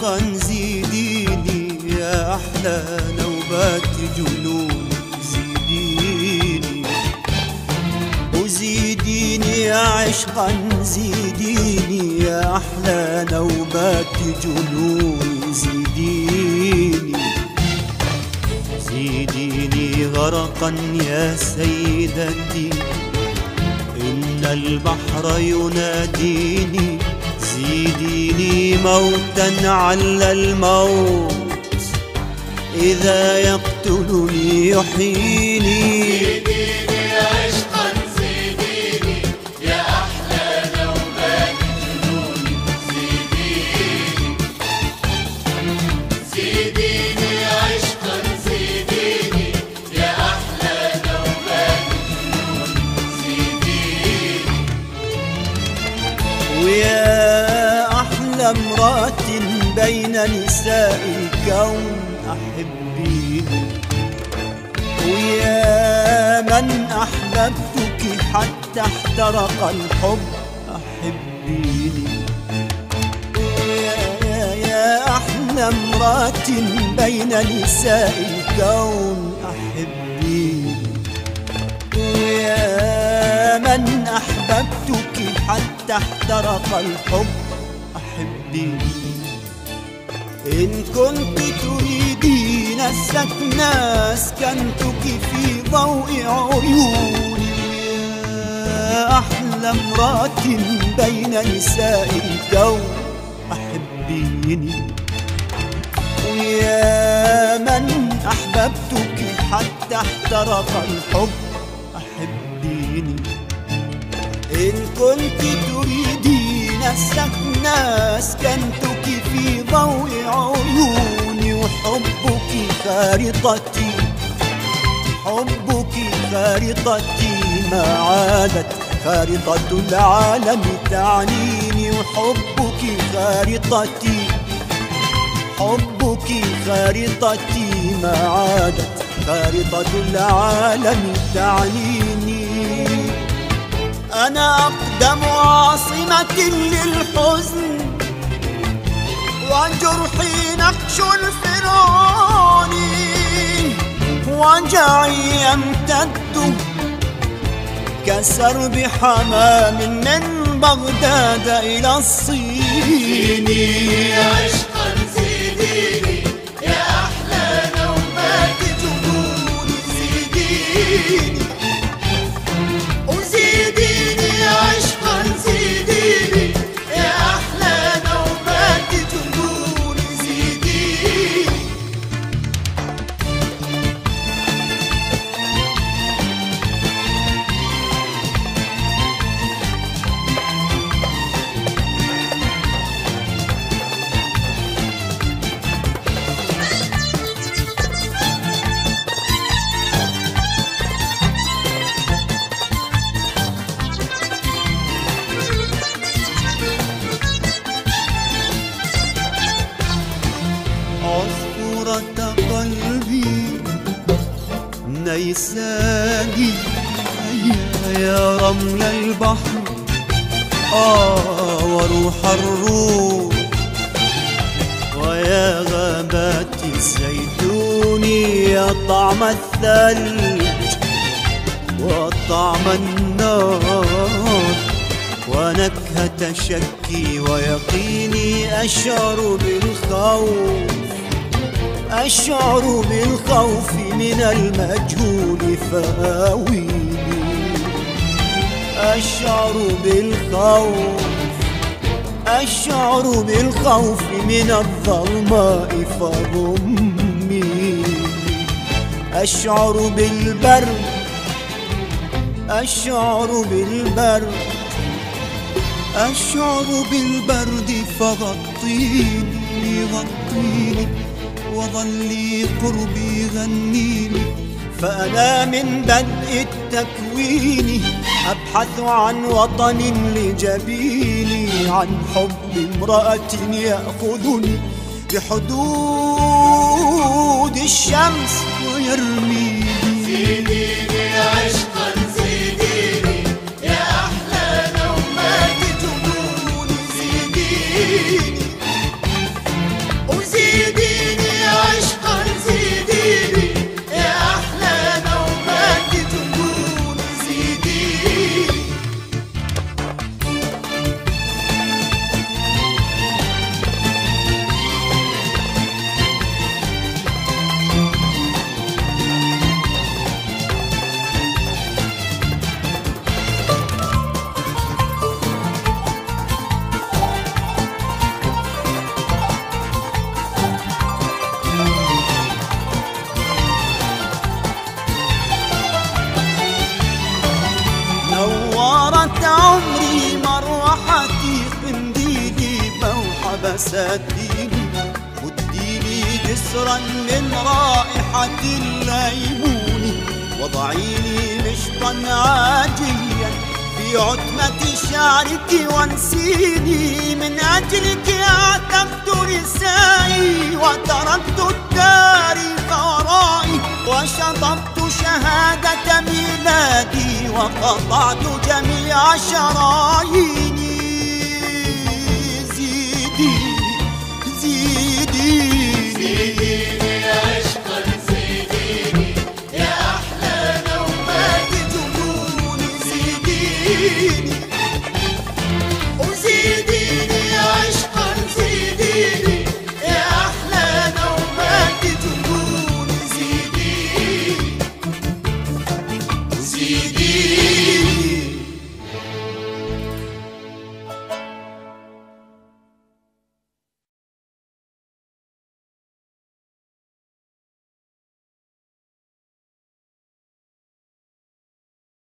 عشقا زيديني يا أحلى نوبات جنون، زيديني وزيديني يا عشقا زيديني يا أحلى نوبات جنون، زيديني زيديني غرقا يا سيدتي، إن البحر يناديني، زيديني موتا على الموت إذا يقتلني يحييني. زيديني عشقا زيديني يا أحلى نوبات جنوني، زيديني زيديني عشقا زيديني يا أحلى نوبات جنوني، زيديني. ويا أحلى امرأة بين نساء الكون أحبيني، ويا من أحببتك حتى احترق الحب أحبيني، يا أحلى امرأة بين نساء الكون أحبيني، ويا من أحببتك حتى احترق الحب أحبيني. إن كنت تريدين السكن أسكنتك في ضوء عيوني، يا أحلى امرأة بين نساء الكون أحبيني، ويا من أحببتك حتى احترق الحب أحبيني. إن كنت تريدين السكن أسكنتك في ضوء عيوني، وحبك خارطتي، حبك خارطتي ما عادت خارطة العالم تعنيني، وحبك خارطتي، حبك خارطتي ما عادت خارطة العالم تعنيني. أنا أقدم عاصمة للحزن وجرحي نقش الفرعون، وجعي يمتد كسرب حمام من بغداد إلى الصين. زيديني عشقا زيديني يا أحلى نوبات جنوني، زيديني وزيديني عشقا زيديني يا أحلى نوبات جنوني، زيديني. عصفورة قلبي نيساني، يا رمل البحر وروح الروح، ويا غابات الزيتون يا طعم الثلج وطعم النار، ونكهة شكي ويقيني أشعر بالخوف، أشعر بالخوف من المجهول فآويني، أشعر بالخوف، أشعر بالخوف من الظلماء فضميني، أشعر بالبرد، أشعر بالبرد، أشعر بالبرد فغطيني، غطيني وظلي قربي غنيني. فأنا من بدء التكوين أبحث عن وطن لجبيني، عن حب امرأة يأخذني بحدود الشمس ويرميني. زيديني عشقا زيديني يا أحلى نوبات جنوني، زيديني فساتيني، وديني جسرا من رائحة الليمون، وضعيني مشطا عاجيا في عتمة شعرك وانسيني. من أجلك عتبت نسائي وتركت التاريخ ورائي، وشطبت شهادة ميلادي وقطعت جميع شراييني.